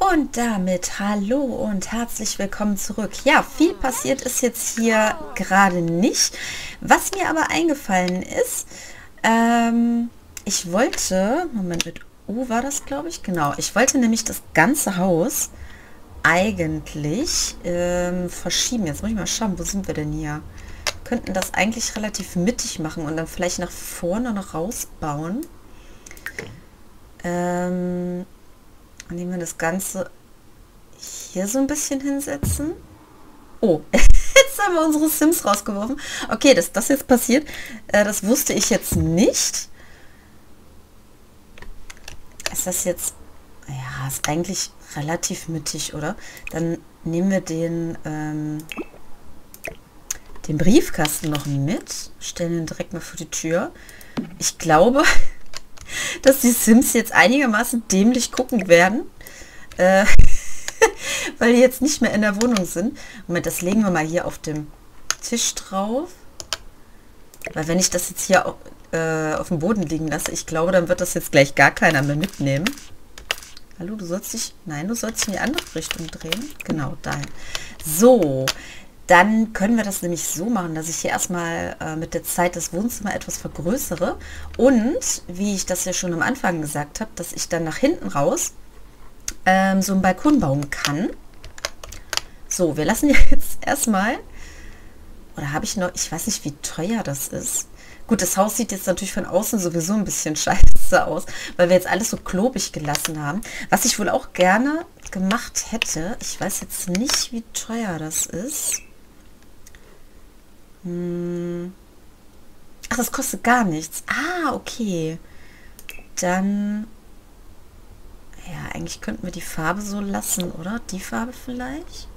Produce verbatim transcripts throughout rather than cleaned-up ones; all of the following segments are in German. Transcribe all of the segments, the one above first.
Und damit hallo und herzlich willkommen zurück. Ja, viel passiert ist jetzt hier gerade nicht. Was mir aber eingefallen ist, ähm, ich wollte, Moment, mit U war das, glaube ich, genau. Ich wollte nämlich das ganze Haus eigentlich ähm, verschieben. Jetzt muss ich mal schauen, wo sind wir denn hier? Könnten das eigentlich relativ mittig machen und dann vielleicht nach vorne noch rausbauen. Ähm, nehmen wir das Ganze hier so ein bisschen hinsetzen. Oh, jetzt haben wir unsere Sims rausgeworfen. Okay, dass das jetzt passiert, äh, das wusste ich jetzt nicht. Ist das jetzt... Ja, ist eigentlich relativ mittig, oder? Dann nehmen wir den, ähm, den Briefkasten noch mit. Stellen ihn direkt mal vor die Tür. Ich glaube, dass die Sims jetzt einigermaßen dämlich gucken werden. Äh, weil die jetzt nicht mehr in der Wohnung sind. Moment, das legen wir mal hier auf dem Tisch drauf. Weil wenn ich das jetzt hier auf, äh, auf dem Boden liegen lasse, ich glaube, dann wird das jetzt gleich gar keiner mehr mitnehmen. Hallo, du sollst dich... Nein, du sollst dich in die andere Richtung drehen. Genau, dahin. So, dann können wir das nämlich so machen, dass ich hier erstmal äh, mit der Zeit das Wohnzimmer etwas vergrößere. Und, wie ich das ja schon am Anfang gesagt habe, dass ich dann nach hinten raus ähm, so einen Balkon bauen kann. So, wir lassen jetzt erstmal... Oder habe ich noch... Ich weiß nicht, wie teuer das ist. Gut, das Haus sieht jetzt natürlich von außen sowieso ein bisschen scheiße aus, weil wir jetzt alles so klobig gelassen haben. Was ich wohl auch gerne gemacht hätte, ich weiß jetzt nicht, wie teuer das ist. Hm. Ach, das kostet gar nichts. Ah, okay. Dann... Ja, eigentlich könnten wir die Farbe so lassen, oder? Die Farbe vielleicht?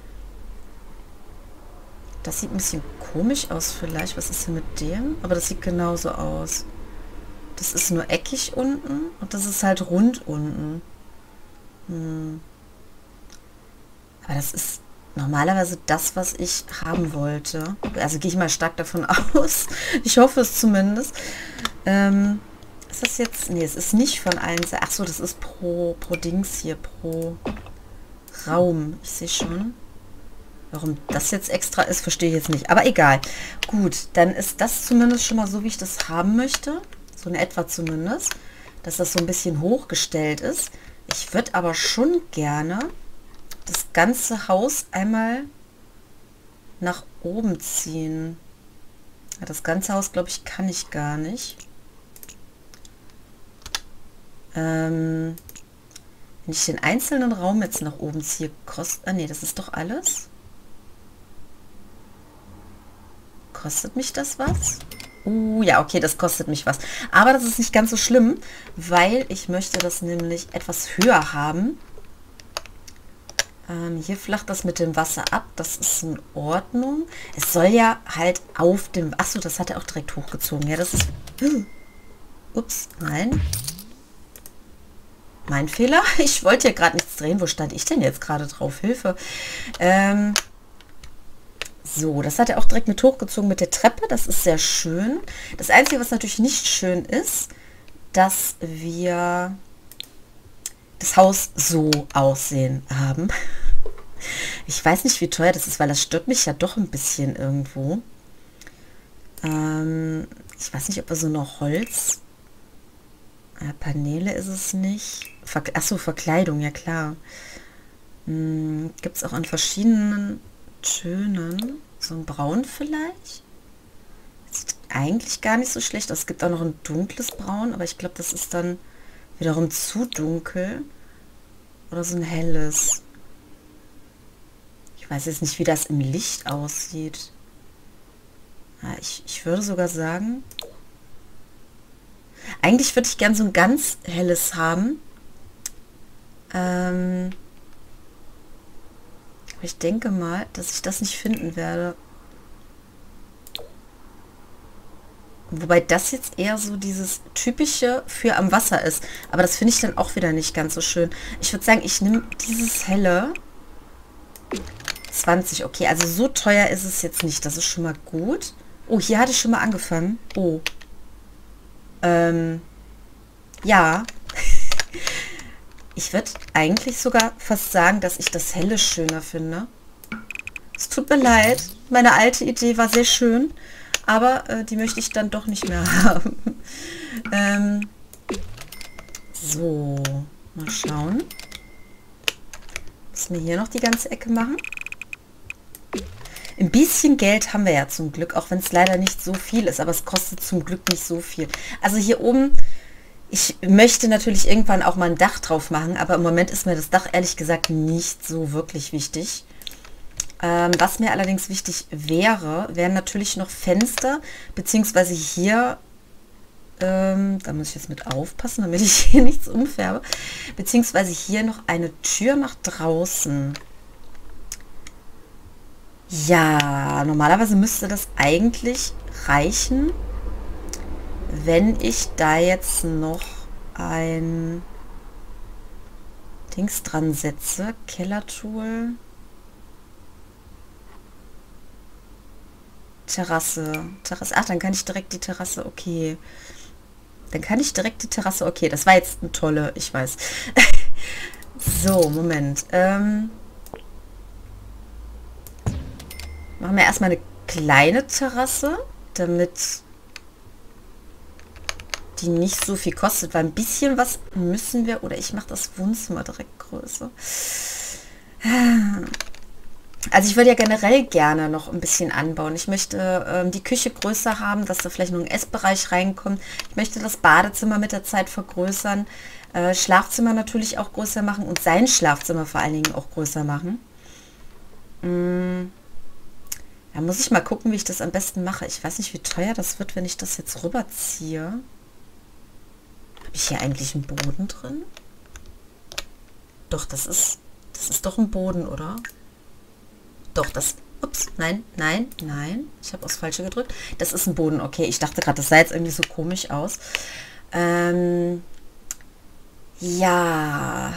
Das sieht ein bisschen komisch aus vielleicht. Was ist denn mit dem? Aber das sieht genauso aus. Das ist nur eckig unten und das ist halt rund unten. Hm. Aber das ist normalerweise das, was ich haben wollte. Also gehe ich mal stark davon aus. Ich hoffe es zumindest. Ähm, ist das jetzt... Nee, es ist nicht von allen... Ach so, das ist pro, pro Dings hier. Pro Raum. Ich sehe schon. Warum das jetzt extra ist, verstehe ich jetzt nicht. Aber egal. Gut, dann ist das zumindest schon mal so, wie ich das haben möchte. So in etwa zumindest. Dass das so ein bisschen hochgestellt ist. Ich würde aber schon gerne das ganze Haus einmal nach oben ziehen. Ja, das ganze Haus, glaube ich, kann ich gar nicht. Ähm, wenn ich den einzelnen Raum jetzt nach oben ziehe, kostet... Ah, nee, das ist doch alles. Kostet mich das was? Uh, ja, okay, das kostet mich was. Aber das ist nicht ganz so schlimm, weil ich möchte das nämlich etwas höher haben. Ähm, hier flacht das mit dem Wasser ab. Das ist in Ordnung. Es soll ja halt auf dem... Achso, das hat er auch direkt hochgezogen. Ja, das ist... Ups, nein. Mein Fehler. Ich wollte hier gerade nichts drehen. Wo stand ich denn jetzt gerade drauf? Hilfe. Ähm... So, das hat er auch direkt mit hochgezogen mit der Treppe. Das ist sehr schön. Das Einzige, was natürlich nicht schön ist, dass wir das Haus so aussehen haben. Ich weiß nicht, wie teuer das ist, weil das stört mich ja doch ein bisschen irgendwo. Ähm, ich weiß nicht, ob wir so noch Holz... Äh, Paneele ist es nicht. Ver Achso, Verkleidung, ja klar. Hm, gibt es auch an verschiedenen... Tönen. So ein Braun vielleicht. Sieht eigentlich gar nicht so schlecht aus. Es gibt auch noch ein dunkles Braun, aber ich glaube, das ist dann wiederum zu dunkel. Oder so ein helles. Ich weiß jetzt nicht, wie das im Licht aussieht. Ja, ich, ich würde sogar sagen, eigentlich würde ich gern so ein ganz helles haben. Ähm... Ich denke mal, dass ich das nicht finden werde. Wobei das jetzt eher so dieses typische für am Wasser ist. Aber das finde ich dann auch wieder nicht ganz so schön. Ich würde sagen, ich nehme dieses helle. zwanzig, okay. Also so teuer ist es jetzt nicht. Das ist schon mal gut. Oh, hier hatte ich schon mal angefangen. Oh. Ähm. Ja. Ich würde eigentlich sogar fast sagen, dass ich das Helle schöner finde. Es tut mir leid. Meine alte Idee war sehr schön. Aber äh, die möchte ich dann doch nicht mehr haben. ähm, so, mal schauen. Müssen wir hier noch die ganze Ecke machen? Ein bisschen Geld haben wir ja zum Glück, auch wenn es leider nicht so viel ist, aber es kostet zum Glück nicht so viel. Also hier oben, ich möchte natürlich irgendwann auch mal ein Dach drauf machen, aber im Moment ist mir das Dach ehrlich gesagt nicht so wirklich wichtig. Ähm, was mir allerdings wichtig wäre, wären natürlich noch Fenster, beziehungsweise hier, ähm, da muss ich jetzt mit aufpassen, damit ich hier nichts umfärbe, beziehungsweise hier noch eine Tür nach draußen. Ja, normalerweise müsste das eigentlich reichen, wenn ich da jetzt noch ein Dings dran setze. Kellertool. Terrasse. Terrasse. Ach, dann kann ich direkt die Terrasse. Okay. Dann kann ich direkt die Terrasse. Okay, das war jetzt eine tolle, ich weiß. So, Moment. Ähm, machen wir erstmal eine kleine Terrasse, damit die nicht so viel kostet, weil ein bisschen was müssen wir, oder ich mache das Wohnzimmer direkt größer. Also ich würde ja generell gerne noch ein bisschen anbauen. Ich möchte ähm, die Küche größer haben, dass da vielleicht noch ein Essbereich reinkommt. Ich möchte das Badezimmer mit der Zeit vergrößern, äh, Schlafzimmer natürlich auch größer machen und sein Schlafzimmer vor allen Dingen auch größer machen. Mm. Da muss ich mal gucken, wie ich das am besten mache. Ich weiß nicht, wie teuer das wird, wenn ich das jetzt rüberziehe. Habe ich hier eigentlich einen Boden drin? Doch, das ist, das ist doch ein Boden, oder? Doch, das... Ups, nein, nein, nein. Ich habe aufs Falsche gedrückt. Das ist ein Boden. Okay, ich dachte gerade, das sah jetzt irgendwie so komisch aus. Ähm, ja...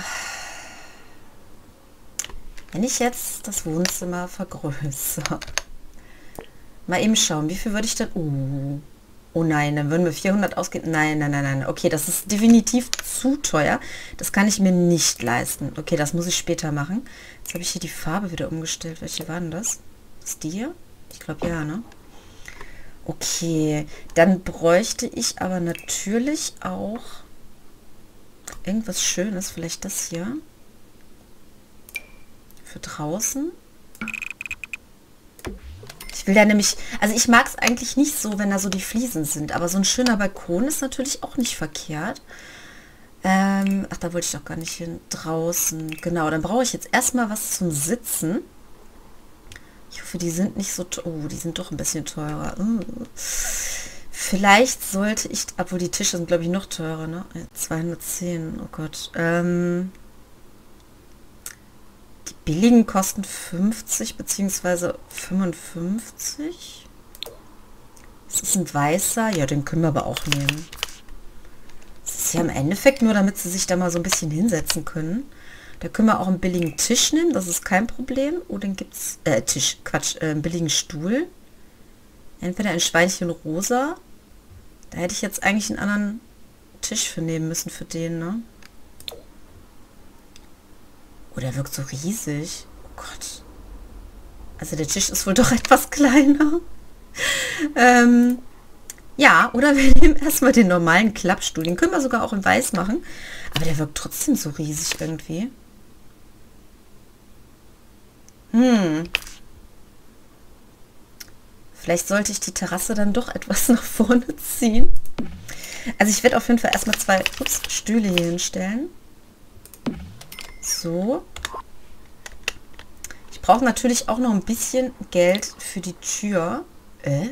Wenn ich jetzt das Wohnzimmer vergrößere... Mal eben schauen, wie viel würde ich dann... Uh, oh nein, dann würden wir vierhundert ausgehen. Nein, nein, nein, nein. Okay, das ist definitiv zu teuer. Das kann ich mir nicht leisten. Okay, das muss ich später machen. Jetzt habe ich hier die Farbe wieder umgestellt. Welche war denn das? Ist die hier? Ich glaube ja, ne? Okay, dann bräuchte ich aber natürlich auch irgendwas Schönes. Vielleicht das hier. Für draußen. Ich will da nämlich, also ich mag es eigentlich nicht so, wenn da so die Fliesen sind, aber so ein schöner Balkon ist natürlich auch nicht verkehrt. Ähm, ach, da wollte ich doch gar nicht hin. Draußen, genau, dann brauche ich jetzt erstmal was zum Sitzen. Ich hoffe, die sind nicht so, oh, die sind doch ein bisschen teurer. Uh. Vielleicht sollte ich, obwohl die Tische sind, glaube ich, noch teurer, ne? zweihundertzehn, oh Gott. Ähm... Die billigen kosten fünfzig bzw. fünfundfünfzig. Das ist ein weißer. Ja, den können wir aber auch nehmen. Das ist ja im Endeffekt nur, damit sie sich da mal so ein bisschen hinsetzen können. Da können wir auch einen billigen Tisch nehmen. Das ist kein Problem. Oh, dann gibt es... Äh, Tisch, Quatsch. Äh, einen billigen Stuhl. Entweder ein Schweinchen rosa. Da hätte ich jetzt eigentlich einen anderen Tisch für nehmen müssen für den, ne? Oh, der wirkt so riesig. Oh Gott. Also der Tisch ist wohl doch etwas kleiner. ähm, ja, oder wir nehmen erstmal den normalen Klappstuhl. Den können wir sogar auch in weiß machen. Aber der wirkt trotzdem so riesig irgendwie. Hm. Vielleicht sollte ich die Terrasse dann doch etwas nach vorne ziehen. Also ich werde auf jeden Fall erstmal zwei ups, Stühle hier hinstellen. So. Ich brauche natürlich auch noch ein bisschen Geld für die Tür. Äh?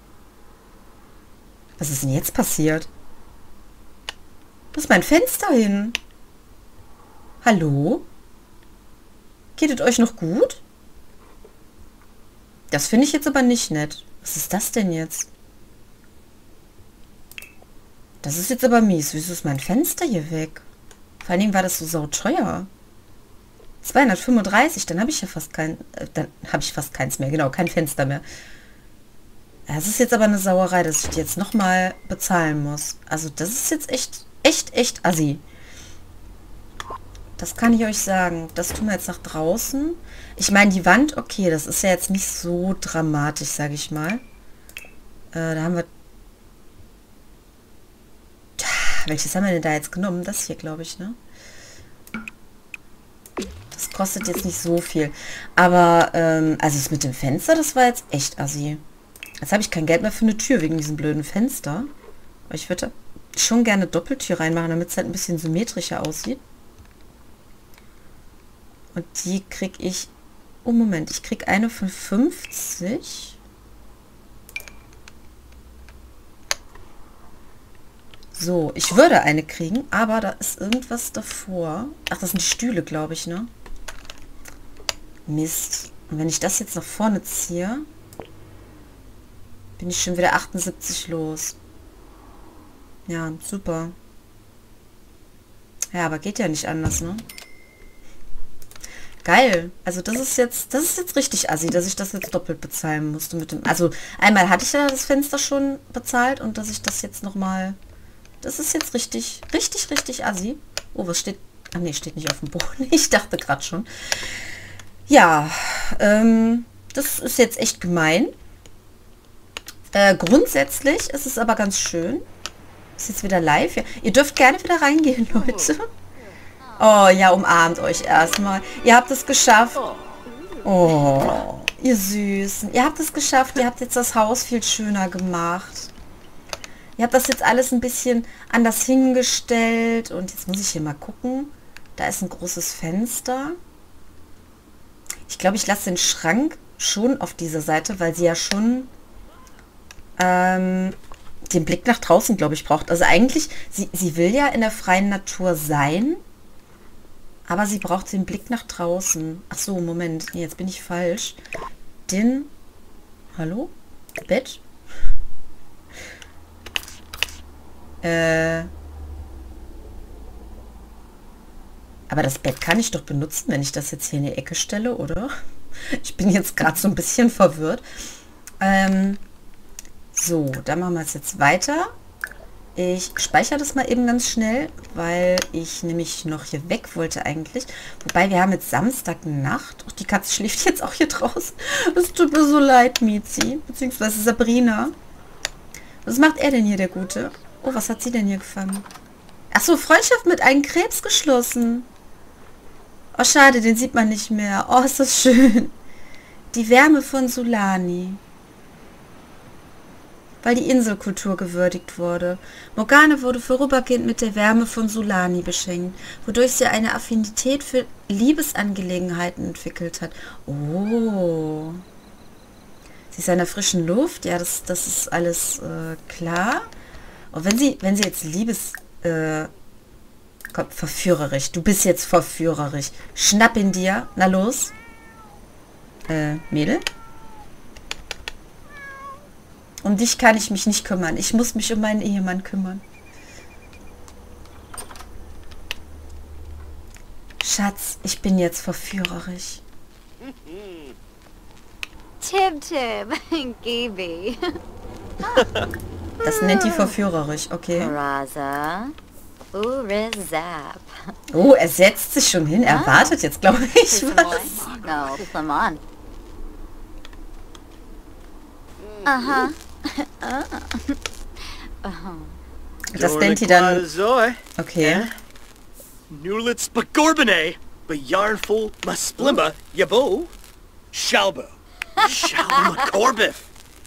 Was ist denn jetzt passiert? Wo ist mein Fenster hin? Hallo? Geht es euch noch gut? Das finde ich jetzt aber nicht nett. Was ist das denn jetzt? Das ist jetzt aber mies. Wieso ist mein Fenster hier weg? Vor allen Dingen war das so sauteuer. zweihundertfünfunddreißig, dann habe ich ja fast kein, äh, dann habe ich fast keins mehr, genau, kein Fenster mehr. Das ist jetzt aber eine Sauerei, dass ich die jetzt nochmal bezahlen muss. Also das ist jetzt echt, echt, echt assi. Das kann ich euch sagen. Das tun wir jetzt nach draußen. Ich meine, die Wand, okay, das ist ja jetzt nicht so dramatisch, sage ich mal. Äh, da haben wir... Tja, welches haben wir denn da jetzt genommen? Das hier, glaube ich, ne? Das kostet jetzt nicht so viel. Aber, ähm, also das mit dem Fenster, das war jetzt echt assi. Jetzt habe ich kein Geld mehr für eine Tür wegen diesem blöden Fenster. Aber ich würde schon gerne Doppeltür reinmachen, damit es halt ein bisschen symmetrischer aussieht. Und die kriege ich... Oh, Moment. Ich kriege eine von fünfzig. So, ich würde eine kriegen, aber da ist irgendwas davor. Ach, das sind die Stühle, glaube ich, ne? Mist. Und wenn ich das jetzt nach vorne ziehe, bin ich schon wieder achtundsiebzig los. Ja, super. Ja, aber geht ja nicht anders, ne? Geil. Also das ist jetzt, das ist jetzt richtig assi, dass ich das jetzt doppelt bezahlen musste mit dem. Also einmal hatte ich ja das Fenster schon bezahlt und dass ich das jetzt nochmal. Das ist jetzt richtig, richtig, richtig assi. Oh, was steht? Ah ne, steht nicht auf dem Boden. Ich dachte gerade schon. Ja, ähm, das ist jetzt echt gemein. Äh, grundsätzlich ist es aber ganz schön. Ist jetzt wieder live. Ja. Ihr dürft gerne wieder reingehen, Leute. Oh, ja, umarmt euch erstmal. Ihr habt es geschafft. Oh, ihr Süßen. Ihr habt es geschafft. Ihr habt jetzt das Haus viel schöner gemacht. Ihr habt das jetzt alles ein bisschen anders hingestellt. Und jetzt muss ich hier mal gucken. Da ist ein großes Fenster. Ich glaube, ich lasse den Schrank schon auf dieser Seite, weil sie ja schon ähm, den Blick nach draußen, glaube ich, braucht. Also eigentlich, sie, sie will ja in der freien Natur sein. Aber sie braucht den Blick nach draußen. Ach so, Moment. Nee, jetzt bin ich falsch. Den... Hallo? Bett? Äh... Aber das Bett kann ich doch benutzen, wenn ich das jetzt hier in die Ecke stelle, oder? Ich bin jetzt gerade so ein bisschen verwirrt. Ähm... So, dann machen wir es jetzt weiter. Ich speichere das mal eben ganz schnell, weil ich nämlich noch hier weg wollte eigentlich. Wobei, wir haben jetzt Samstagnacht. Ach, die Katze schläft jetzt auch hier draußen. Es tut mir so leid, Mizi. Beziehungsweise Sabrina. Was macht er denn hier, der Gute? Oh, was hat sie denn hier gefangen? Ach so, Freundschaft mit einem Krebs geschlossen. Oh, schade, den sieht man nicht mehr. Oh, ist das schön. Die Wärme von Sulani. Weil die Inselkultur gewürdigt wurde. Morgane wurde vorübergehend mit der Wärme von Sulani beschenkt, wodurch sie eine Affinität für Liebesangelegenheiten entwickelt hat. Oh. Sie ist in der frischen Luft. Ja, das, das ist alles äh, klar. Und wenn sie, wenn sie jetzt Liebes... Äh, komm, verführerisch. Du bist jetzt verführerisch. Schnapp ihn dir. Na los. Äh, Mädel? Um dich kann ich mich nicht kümmern. Ich muss mich um meinen Ehemann kümmern. Schatz, ich bin jetzt verführerisch. Tib Tib, Gibi. Das nennt die verführerisch, okay. Raza, Urizap. Oh, er setzt sich schon hin. Er wartet jetzt, glaube ich, was. No, come on. Aha. Das nennt die dann... Okay. Nulitz Bagorbine, Bayarnful Masplimba, Yabo, Shalbo, Shalbo Macorbif.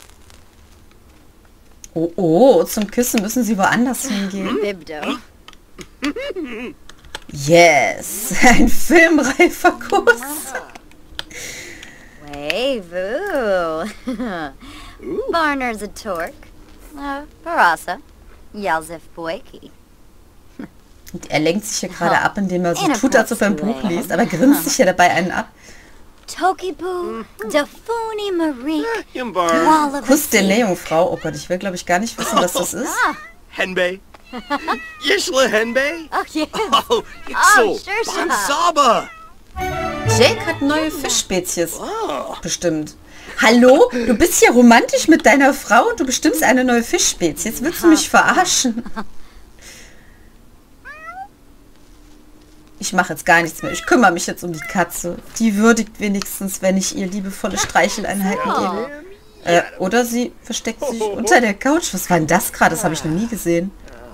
Oh, oh, zum Küssen müssen sie woanders hingehen. Bibdo. Yes, ein filmreifer Kuss. Wavoo. Barner's a Torque. Uh, Parasa. Yalzif Boyki. Und er lenkt sich hier gerade ab, indem er so tut, als ob er ein Buch liest, aber grinst sich hier dabei einen ab. Tokibu, Dafuni Marie. Kuss der Nähjungfrau. Oh Gott, ich will, glaube ich, gar nicht wissen, was das ist. Henbei. Yishla Henbei. Oh, yeah. Oh, Oh, Ixo. sure, sure. Bansaba. Jake hat neue Fischspezies. Bestimmt. Hallo? Du bist hier romantisch mit deiner Frau und du bestimmst eine neue Fischspezies. Jetzt willst du mich verarschen. Ich mache jetzt gar nichts mehr. Ich kümmere mich jetzt um die Katze. Die würdigt wenigstens, wenn ich ihr liebevolle Streicheleinheiten gebe. Äh, oder sie versteckt sich unter der Couch. Was war denn das gerade? Das habe ich noch nie gesehen.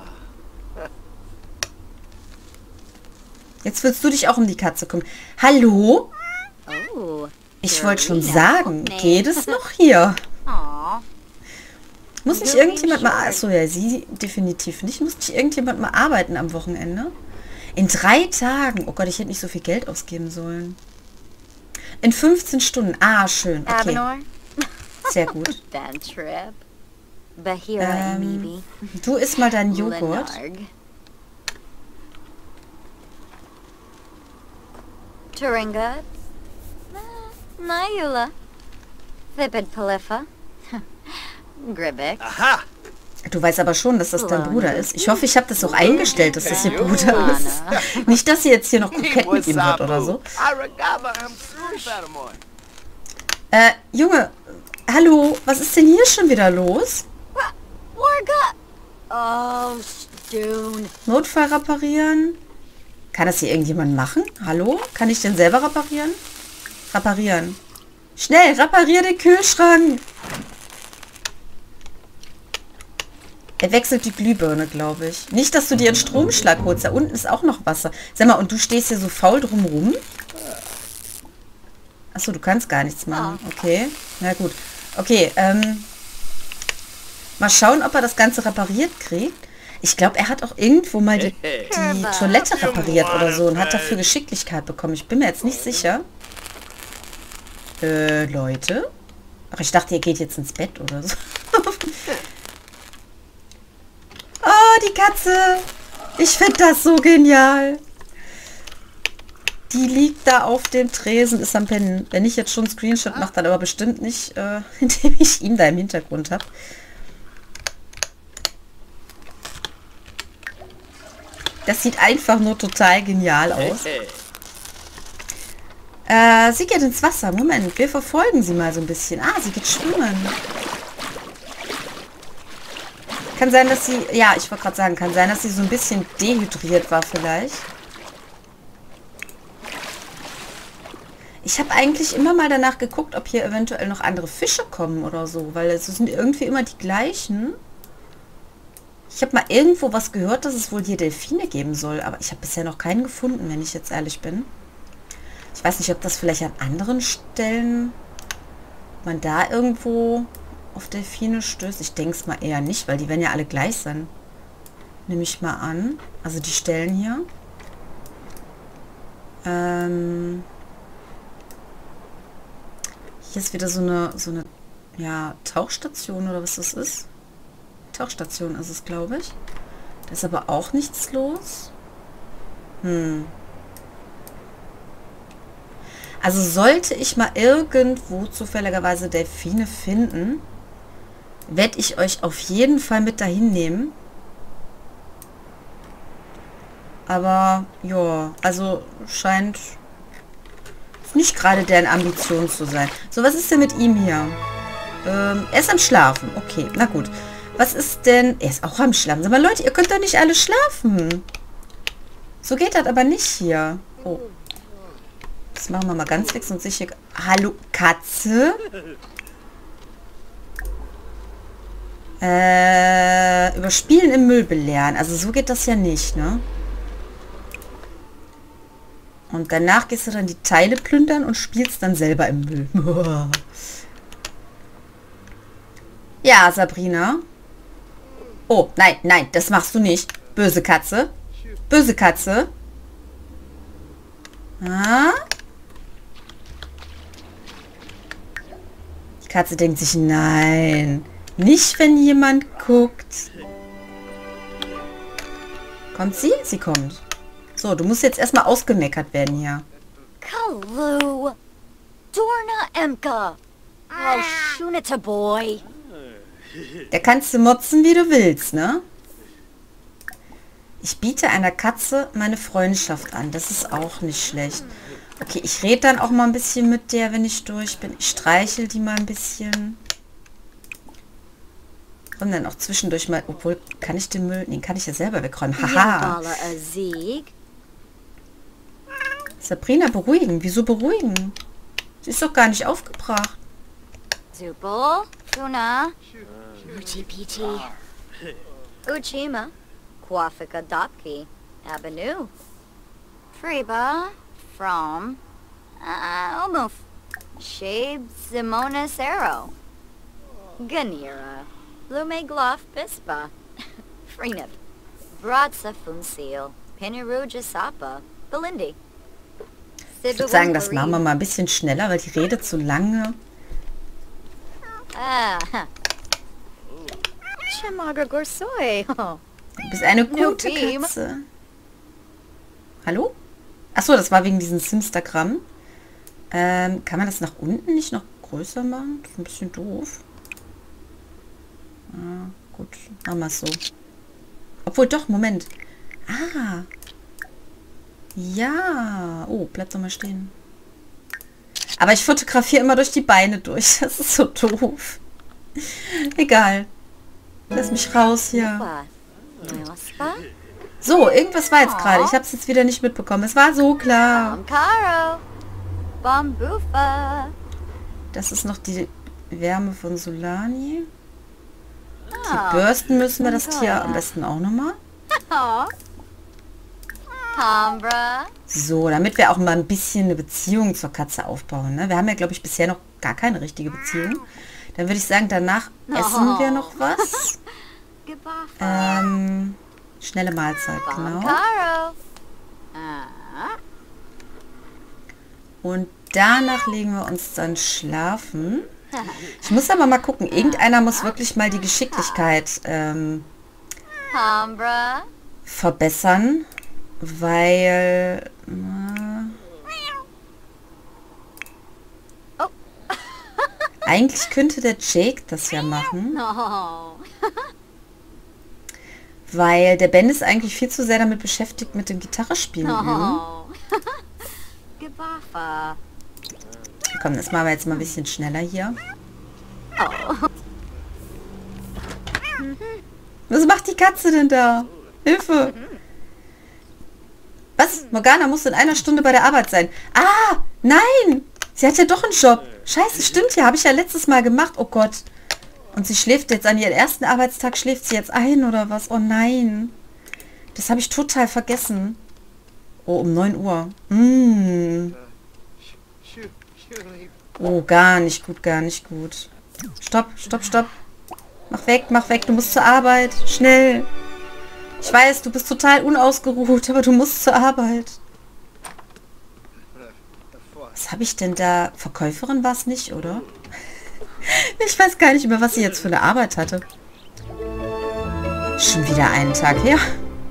Jetzt willst du dich auch um die Katze kümmern. Hallo? Oh. Ich wollte schon sagen, geht es noch hier? Aw. Muss nicht irgendjemand mal... Achso, ja, sie definitiv nicht. Muss nicht irgendjemand mal arbeiten am Wochenende? In drei Tagen. Oh Gott, ich hätte nicht so viel Geld ausgeben sollen. In fünfzehn Stunden. Ah, schön. Okay. Abenor? Sehr gut. Bad trip. Bahira Ähm, Mibi. du isst mal deinen Joghurt. Lenarg. Turinga. Nayula. Thipid Palifa. Gribik. Aha! Du weißt aber schon, dass das dein Bruder ist. Ich hoffe, ich habe das auch eingestellt, dass das ihr Bruder ist. Nicht, dass sie jetzt hier noch kokett mit ihm wird oder so. Äh, Junge, hallo, was ist denn hier schon wieder los? Warga. Oh, Stoon. Notfall reparieren? Kann das hier irgendjemand machen? Hallo? Kann ich den selber reparieren? Reparieren. Schnell, reparier den Kühlschrank! Er wechselt die Glühbirne, glaube ich. Nicht, dass du dir einen Stromschlag holst. Da unten ist auch noch Wasser. Sag mal, und du stehst hier so faul drum rum? Achso, du kannst gar nichts machen. Okay, na gut. Okay, ähm... mal schauen, ob er das Ganze repariert kriegt. Ich glaube, er hat auch irgendwo mal die, die Toilette repariert oder so und hat dafür Geschicklichkeit bekommen. Ich bin mir jetzt nicht sicher. Äh, Leute? Ach, ich dachte, ihr geht jetzt ins Bett oder so. Oh, die Katze. Ich finde das so genial. Die liegt da auf dem Tresen, ist am Pennen. Wenn ich jetzt schon einen Screenshot mache, dann aber bestimmt nicht, äh, indem ich ihn da im Hintergrund habe. Das sieht einfach nur total genial aus. Äh, sie geht ins Wasser. Moment, wir verfolgen sie mal so ein bisschen. Ah, sie geht schwimmen. Kann sein, dass sie... Ja, ich wollte gerade sagen, kann sein, dass sie so ein bisschen dehydriert war vielleicht. Ich habe eigentlich immer mal danach geguckt, ob hier eventuell noch andere Fische kommen oder so, weil es sind irgendwie immer die gleichen. Ich habe mal irgendwo was gehört, dass es wohl hier Delfine geben soll, aber ich habe bisher noch keinen gefunden, wenn ich jetzt ehrlich bin. Ich weiß nicht, ob das vielleicht an anderen Stellen man da irgendwo auf Delfine stößt. Ich denke es mal eher nicht, weil die werden ja alle gleich sein. Nehme ich mal an. Also die Stellen hier. Ähm hier ist wieder so eine, so eine ja, Tauchstation oder was das ist. Tauchstation ist es, glaube ich. Da ist aber auch nichts los. Hm. Also sollte ich mal irgendwo zufälligerweise Delfine finden, werde ich euch auf jeden Fall mit dahin nehmen. Aber ja, also scheint nicht gerade deren Ambition zu sein. So, was ist denn mit ihm hier? Ähm, er ist am Schlafen. Okay, na gut. Was ist denn... Er ist auch am Schlafen. Sag mal, Leute, ihr könnt doch nicht alle schlafen. So geht das aber nicht hier. Oh. Das machen wir mal ganz fix und sicher. Hallo, Katze? Äh, überspielen im Müll belehren. Also so geht das ja nicht, ne? Und danach gehst du dann die Teile plündern und spielst dann selber im Müll. Ja, Sabrina. Oh, nein, nein, das machst du nicht. Böse Katze. Böse Katze. Ah. Die Katze denkt sich, nein. Nicht, wenn jemand guckt. Kommt sie? Sie kommt. So, du musst jetzt erstmal ausgemeckert werden hier. Kalu. Dorna Emka. Oh, Shunita boy. Da kannst du motzen, wie du willst, ne? Ich biete einer Katze meine Freundschaft an. Das ist auch nicht schlecht. Okay, ich rede dann auch mal ein bisschen mit der, wenn ich durch bin. Ich streichel die mal ein bisschen. Und dann auch zwischendurch mal... Obwohl, kann ich den Müll... Den kann ich ja selber wegräumen. Haha. Sabrina, beruhigen. Wieso beruhigen? Sie ist doch gar nicht aufgebracht. Zupel, Funa, Uchi Pichi, Uchima, Kwafika Dopki, Abanu, Freba, From, uh, Omuf, Shabe Simona Sero, Ganira, Lume Gloff Bispa, Freenip, Bratsa Funsil, Piniruja Sapa, Belindi. Ich würde sagen, das machen wir mal ein bisschen schneller, weil die Rede zu lange. Ah, Chamaga Gorsoi. Du bist eine gute Katze. Hallo? Achso, das war wegen diesem Simstagram. Ähm, kann man das nach unten nicht noch größer machen? Das ist ein bisschen doof. Ah, gut, machen wir es so. Obwohl, doch, Moment. Ah. Ja. Oh, bleib doch mal stehen. Aber ich fotografiere immer durch die Beine durch. Das ist so doof. Egal. Lass mich raus hier. So, irgendwas war jetzt gerade. Ich habe es jetzt wieder nicht mitbekommen. Es war so klar. Das ist noch die Wärme von Solani. Die bürsten müssen wir das Tier am besten auch nochmal. So, damit wir auch mal ein bisschen eine Beziehung zur Katze aufbauen. Ne? Wir haben ja, glaube ich, bisher noch gar keine richtige Beziehung. Dann würde ich sagen, danach essen wir noch was. Ähm, schnelle Mahlzeit, genau. Und danach legen wir uns dann schlafen. Ich muss aber mal gucken. Irgendeiner muss wirklich mal die Geschicklichkeit ähm, verbessern. Weil... Na, eigentlich könnte der Jake das ja machen. Weil der Ben ist eigentlich viel zu sehr damit beschäftigt mit dem Gitarrespielen üben. Komm, das machen wir jetzt mal ein bisschen schneller hier. Was macht die Katze denn da? Hilfe! Was? Morgana muss in einer Stunde bei der Arbeit sein. Ah, nein! Sie hat ja doch einen Job. Scheiße, stimmt ja. Habe ich ja letztes Mal gemacht. Oh Gott. Und sie schläft jetzt an ihren ersten Arbeitstag. Schläft sie jetzt ein oder was? Oh nein. Das habe ich total vergessen. Oh, um neun Uhr. Mm. Oh, gar nicht gut, gar nicht gut. Stopp, stopp, stopp. Mach weg, mach weg. Du musst zur Arbeit. Schnell. Ich weiß, du bist total unausgeruht, aber du musst zur Arbeit. Was habe ich denn da? Verkäuferin war es nicht, oder? Ich weiß gar nicht, über was sie jetzt für eine Arbeit hatte. Schon wieder einen Tag her.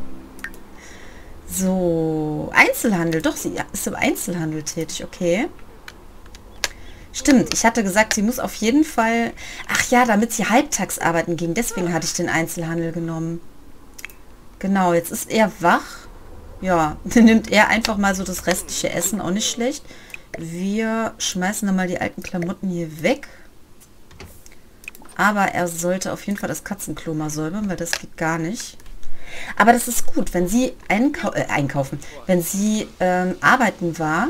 So, Einzelhandel. Doch, sie ist im Einzelhandel tätig, okay. Stimmt, ich hatte gesagt, sie muss auf jeden Fall... Ach ja, damit sie halbtags arbeiten ging. Deswegen hatte ich den Einzelhandel genommen. Genau, jetzt ist er wach. Ja, dann nimmt er einfach mal so das restliche Essen, auch nicht schlecht. Wir schmeißen dann mal die alten Klamotten hier weg. Aber er sollte auf jeden Fall das Katzenklo mal säubern, weil das geht gar nicht. Aber das ist gut, wenn sie einkau äh, einkaufen, wenn sie ähm, arbeiten war.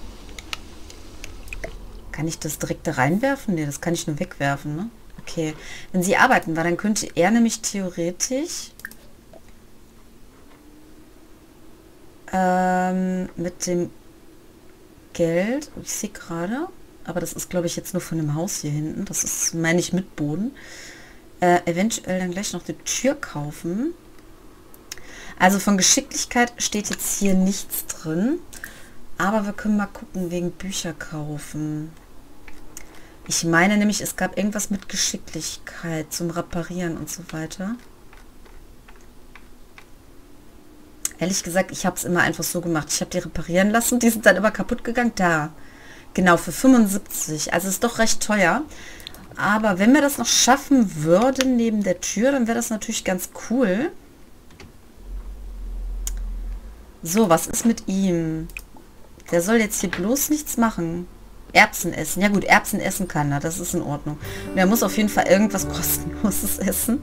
Kann ich das direkt da reinwerfen? Ne, das kann ich nur wegwerfen, ne? Okay, wenn sie arbeiten war, dann könnte er nämlich theoretisch... Ähm, mit dem Geld, ich sehe gerade, aber das ist, glaube ich, jetzt nur von dem Haus hier hinten. Das ist, meine ich, mit Boden. Äh, eventuell dann gleich noch eine Tür kaufen. Also von Geschicklichkeit steht jetzt hier nichts drin. Aber wir können mal gucken wegen Bücher kaufen. Ich meine nämlich, es gab irgendwas mit Geschicklichkeit zum Reparieren und so weiter. Ehrlich gesagt, ich habe es immer einfach so gemacht. Ich habe die reparieren lassen. Die sind dann immer kaputt gegangen. Da. Genau, für fünfundsiebzig. Also ist doch recht teuer. Aber wenn wir das noch schaffen würden neben der Tür, dann wäre das natürlich ganz cool. So, was ist mit ihm? Der soll jetzt hier bloß nichts machen. Erbsen essen. Ja gut, Erbsen essen kann er. Das ist in Ordnung. Und er muss auf jeden Fall irgendwas kostenloses essen.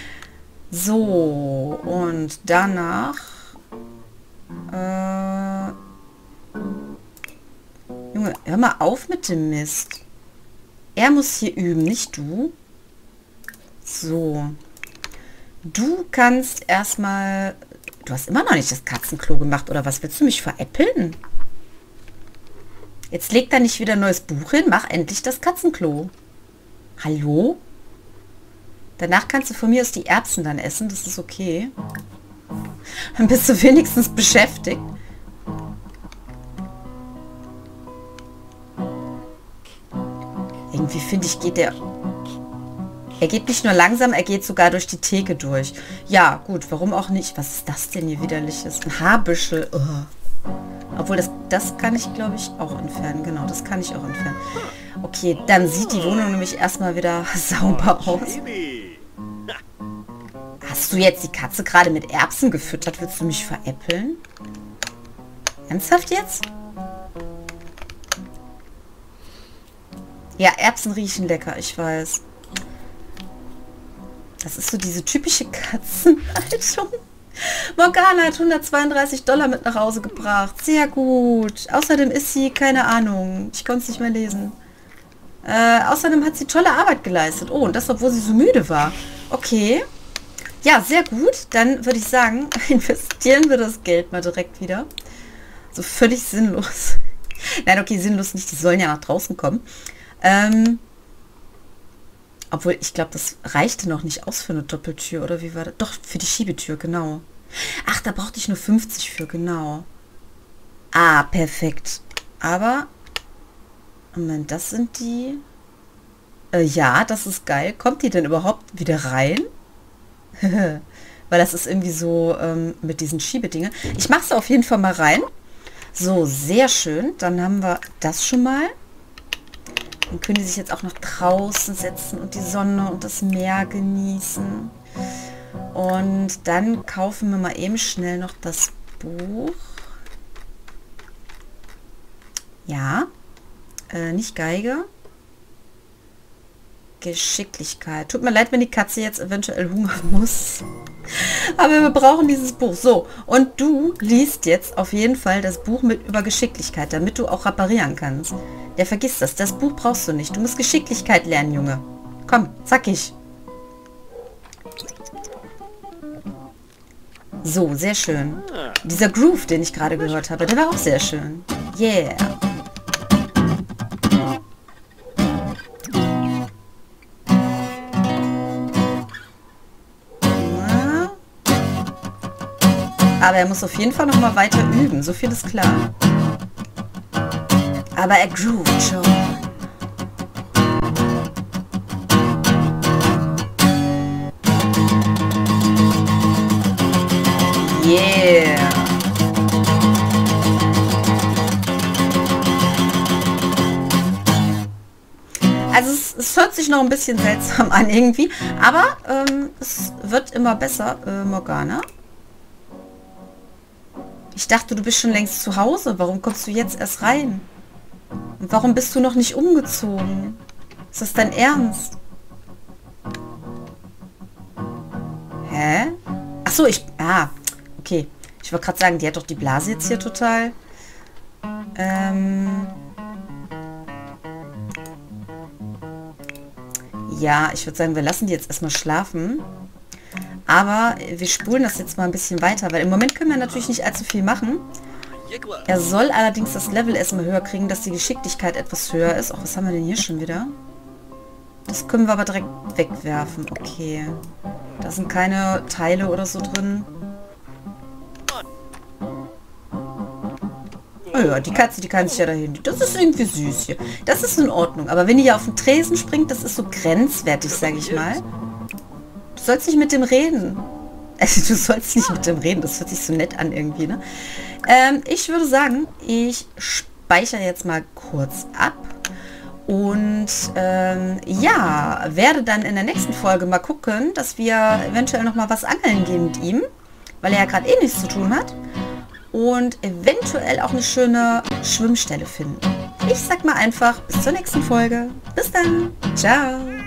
So, und danach... Äh, Junge, hör mal auf mit dem Mist. Er muss hier üben, nicht du. So. Du kannst erstmal... Du hast immer noch nicht das Katzenklo gemacht, oder was? Willst du mich veräppeln? Jetzt leg da nicht wieder ein neues Buch hin. Mach endlich das Katzenklo. Hallo? Danach kannst du von mir aus die Erbsen dann essen. Das ist okay. Dann bist du wenigstens beschäftigt. Irgendwie finde ich, geht der... Er geht nicht nur langsam, er geht sogar durch die Theke durch. Ja, gut, warum auch nicht? Was ist das denn hier widerliches? Ein Haarbüschel. Oh. Obwohl, das, das kann ich, glaube ich, auch entfernen. Genau, das kann ich auch entfernen. Okay, dann sieht die Wohnung nämlich erstmal wieder sauber aus. Hast du jetzt die Katze gerade mit Erbsen gefüttert? Willst du mich veräppeln? Ernsthaft jetzt? Ja, Erbsen riechen lecker, ich weiß. Das ist so diese typische Katzenhaltung. Morgana hat hundertzweiunddreißig Dollar mit nach Hause gebracht. Sehr gut. Außerdem ist sie, keine Ahnung, ich konnte es nicht mehr lesen. Äh, außerdem hat sie tolle Arbeit geleistet. Oh, und das, obwohl sie so müde war. Okay. Ja, sehr gut. Dann würde ich sagen, investieren wir das Geld mal direkt wieder. So völlig sinnlos. Nein, okay, sinnlos nicht. Die sollen ja nach draußen kommen. Ähm... Obwohl, ich glaube, das reichte noch nicht aus für eine Doppeltür, oder wie war das? Doch, für die Schiebetür, genau. Ach, da brauchte ich nur fünfzig für, genau. Ah, perfekt. Aber, Moment, das sind die... Äh, ja, das ist geil. Kommt die denn überhaupt wieder rein? Weil das ist irgendwie so ähm, mit diesen Schiebedingen. Ich mache es auf jeden Fall mal rein. So, sehr schön. Dann haben wir das schon mal. Dann können die sich jetzt auch noch draußen setzen und die Sonne und das Meer genießen. Und dann kaufen wir mal eben schnell noch das Buch. Ja. Äh, nicht Geige. Geschicklichkeit. Tut mir leid, wenn die Katze jetzt eventuell hungern muss. Aber wir brauchen dieses Buch. So, und du liest jetzt auf jeden Fall das Buch mit über Geschicklichkeit, damit du auch reparieren kannst. Der vergisst das. Das Buch brauchst du nicht. Du musst Geschicklichkeit lernen, Junge. Komm, zackig. So, sehr schön. Dieser Groove, den ich gerade gehört habe, der war auch sehr schön. Yeah. Aber er muss auf jeden Fall noch mal weiter üben. So viel ist klar. Aber er groovt schon. Yeah. Also es, es hört sich noch ein bisschen seltsam an irgendwie. Aber ähm, es wird immer besser, äh, Morgana. Ich dachte, du bist schon längst zu Hause. Warum kommst du jetzt erst rein? Und warum bist du noch nicht umgezogen? Ist das dein Ernst? Hä? Ach so, ich... Ah, okay. Ich wollte gerade sagen, die hat doch die Blase jetzt hier total... Ähm... Ja, ich würde sagen, wir lassen die jetzt erstmal schlafen. Aber wir spulen das jetzt mal ein bisschen weiter, weil im Moment können wir natürlich nicht allzu viel machen. Er soll allerdings das Level erstmal höher kriegen, dass die Geschicklichkeit etwas höher ist. Auch was haben wir denn hier schon wieder? Das können wir aber direkt wegwerfen. Okay. Da sind keine Teile oder so drin. Oh ja, die Katze, die kann sich ja dahin. Das ist irgendwie süß hier. Das ist in Ordnung. Aber wenn die hier auf den Tresen springt, das ist so grenzwertig, sage ich mal. Du sollst nicht mit dem reden. Also du sollst nicht mit dem reden. Das hört sich so nett an irgendwie, ne? Ähm, ich würde sagen, ich speichere jetzt mal kurz ab. Und ähm, ja, werde dann in der nächsten Folge mal gucken, dass wir eventuell noch mal was angeln gehen mit ihm. Weil er ja gerade eh nichts zu tun hat. Und eventuell auch eine schöne Schwimmstelle finden. Ich sag mal einfach, bis zur nächsten Folge. Bis dann. Ciao.